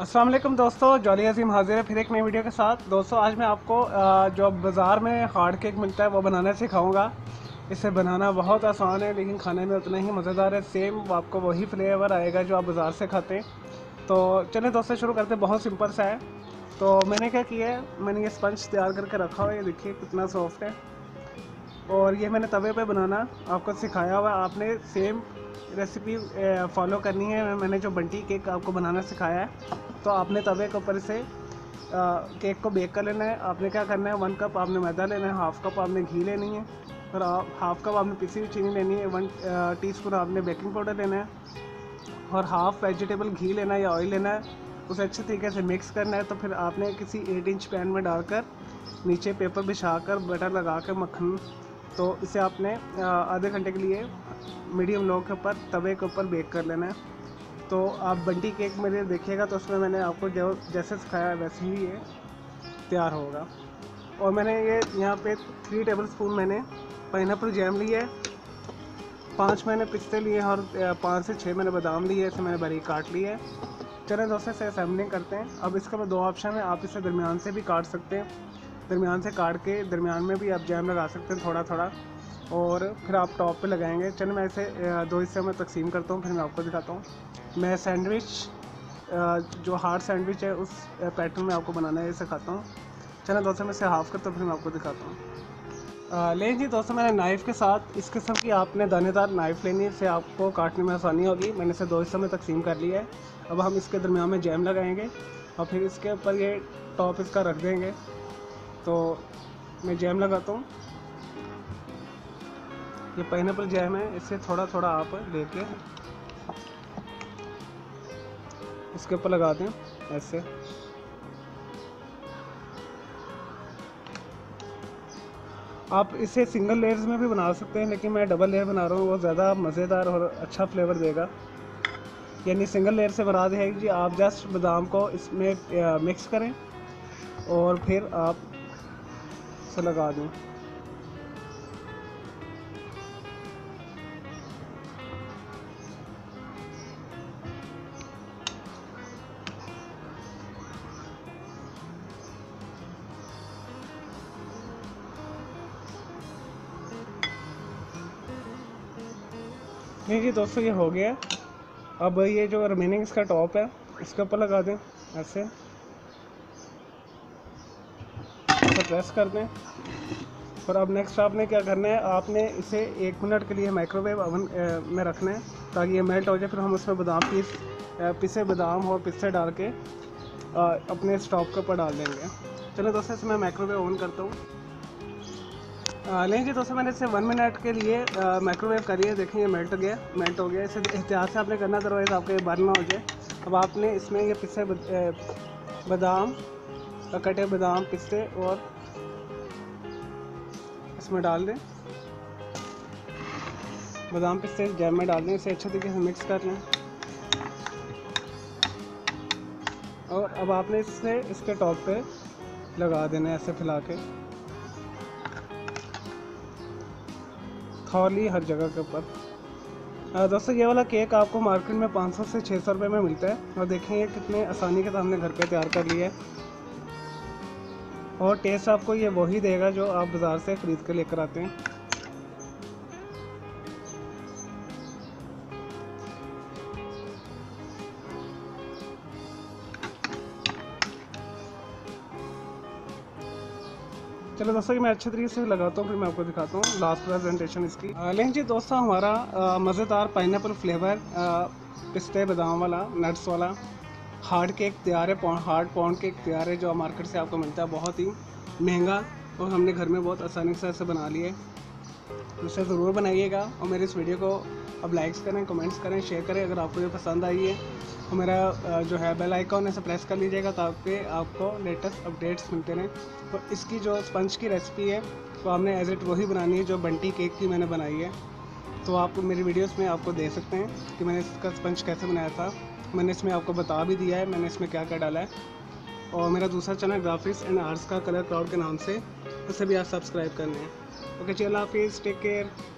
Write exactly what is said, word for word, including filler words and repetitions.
अस्सलाम वालेकुम दोस्तों, जॉली अजीम हाजिर है फिर एक नई वीडियो के साथ। दोस्तों आज मैं आपको जो बाज़ार में हार्ड केक मिलता है वो बनाना सिखाऊंगा। इसे बनाना बहुत आसान है लेकिन खाने में उतना ही मज़ेदार है। सेम आपको वही फ्लेवर आएगा जो आप बाज़ार से खाते हैं। तो चलें दोस्तों शुरू करते हैं। बहुत सिंपल सा है। तो मैंने क्या किया है, मैंने ये स्पंज तैयार करके रखा हुआ है। ये देखिए कितना सॉफ्ट है। और ये मैंने तवे पे बनाना आपको सिखाया हुआ है। आपने सेम रेसिपी फॉलो करनी है। मैंने जो बंटी केक आपको बनाना सिखाया है, तो आपने तवे के ऊपर से केक को बेक कर लेना है। आपने क्या करना है, वन कप आपने मैदा लेना है, हाफ़ कप आपने घी लेनी है, और हाफ़ कप आपने पिसी हुई चीनी लेनी है, वन टीस्पून आपने बेकिंग पाउडर लेना है, और हाफ़ वेजिटेबल घी लेना है या ऑयल लेना है। उसे अच्छे तरीके से मिक्स करना है। तो फिर आपने किसी एट इंच पैन में डालकर नीचे पेपर बिछा कर बटर लगा कर मक्खन, तो इसे आपने आधे घंटे के लिए मीडियम लो के ऊपर तवे के ऊपर बेक कर लेना है। तो आप बंटी केक मेरे देखिएगा तो उसमें मैंने आपको जो जैसे सिखाया वैसे ही ये तैयार होगा। और मैंने ये यहाँ पे थ्री टेबल स्पून मैंने पाइनएप्पल जैम लिया है, पाँच मैंने पिस्ते लिए और पाँच से छः मैंने बादाम लिए, इसे मैंने बारीक काट लिया है। चलें दोस्तों से असेंबलिंग करते हैं। अब इसका दो ऑप्शन है, आप इसे दरमियान से भी काट सकते हैं, दरमियान से काट के दरमियान में भी आप जैम लगा सकते हैं थोड़ा थोड़ा, और फिर आप टॉप पे लगाएंगे। चलिए मैं इसे दो हिस्से में तकसीम करता हूँ, फिर मैं आपको दिखाता हूँ। मैं सैंडविच जो हार्ड सैंडविच है उस पैटर्न में आपको बनाना है, ये सिखाता हूँ। चलिए दोस्तों मैं इसे हाफ़ करता हूँ, फिर मैं आपको दिखाता हूँ। लेकिन जी दोस्तों, मैंने नाइफ़ के साथ इस किस्म की आपने दानेदार नाइफ़ लेनी है, इससे आपको काटने में आसानी होगी। मैंने इसे दो हिस्सों में तकसीम कर लिया है। अब हम इसके दरमियान में जैम लगाएंगे और फिर इसके ऊपर ये टॉप इसका रख देंगे। तो मैं जैम लगाता हूँ। ये पाइनएप्पल जैम है, इससे थोड़ा थोड़ा आप लेके इसके ऊपर लगा दें ऐसे। आप इसे सिंगल लेयर्स में भी बना सकते हैं, लेकिन मैं डबल लेयर बना रहा हूँ, वो ज़्यादा मज़ेदार और अच्छा फ्लेवर देगा। यानी सिंगल लेयर से बना है जी, आप जस्ट बादाम को इसमें मिक्स करें और फिर आप इसे लगा दें। नहीं जी दोस्तों, ये हो गया। अब ये जो रिमेनिंग इसका टॉप है इसके ऊपर लगा दें ऐसे, ऐसे प्रेस कर दें। और अब नेक्स्ट आपने क्या करना है, आपने इसे एक मिनट के लिए माइक्रोवेव ओवन में रखना है ताकि ये मेल्ट हो जाए। फिर हम उसमें बादाम पीस पिसे बादाम और पिस्ते डाल के अपने स्टॉप के ऊपर डाल देंगे। चलो दोस्तों इसे मैं माइक्रोवेव ओवन करता हूँ। लेकिन जी दोस्तों, मैंने इसे वन मिनट के लिए माइक्रोवेव करी है। देखिए ये मेल्ट गया मेल्ट हो गया। इसे एहतियात से आपने करना, अदरवाइज़ आपको ये बर्न ना हो जाए। अब आपने इसमें ये पिस्ते बादाम, कटे बादाम पिस्ते और इसमें डाल दें, बादाम पिस्ते जैम में डाल दें। इसे अच्छे तरीके से मिक्स कर लें। और अब आपने इसे इसके टॉप पे लगा देना है ऐसे फैला के, थॉली हर जगह के ऊपर। दोस्तों ये वाला केक आपको मार्केट में पाँच सौ से छः सौ रुपये में मिलता है। और देखें ये कितने आसानी के साथ हमने घर पे तैयार कर लिया है। और टेस्ट आपको ये वही देगा जो आप बाज़ार से ख़रीद कर लेकर आते हैं। चलो दोस्तों कि मैं अच्छे तरीके से लगाता हूँ, फिर मैं आपको दिखाता हूँ लास्ट प्रेजेंटेशन इसकी। लेकिन जी दोस्तों, हमारा मज़ेदार पाइनएप्पल फ्लेवर पिस्ते बादाम वाला नट्स वाला हार्ड केक तैयार है। हार्ड पाउंड केक तैयार है जो मार्केट से आपको मिलता है, बहुत ही महंगा, और हमने घर में बहुत आसानी से इसे बना लिया है। इसे ज़रूर बनाइएगा और मेरे इस वीडियो को अब लाइक्स करें, कमेंट्स करें, शेयर करें अगर आपको ये पसंद आई है। और मेरा जो है बेल आइकॉन इसे प्रेस कर लीजिएगा ताकि आपको लेटेस्ट अपडेट्स मिलते रहें। तो इसकी जो स्पंज की रेसिपी है तो आपने एज इट वही बनानी है जो बंटी केक की मैंने बनाई है। तो आप मेरी वीडियोस में आपको देख सकते हैं कि मैंने इसका स्पंज कैसे बनाया था। मैंने इसमें आपको बता भी दिया है मैंने इसमें क्या क्या डाला है। और मेरा दूसरा चैनल ग्राफिक्स एंड आर्ट्स का कलर क्राउड के नाम से, उसे भी आप सब्सक्राइब करना है। ओके जी, अल्लाह हाफिज़, टेक केयर।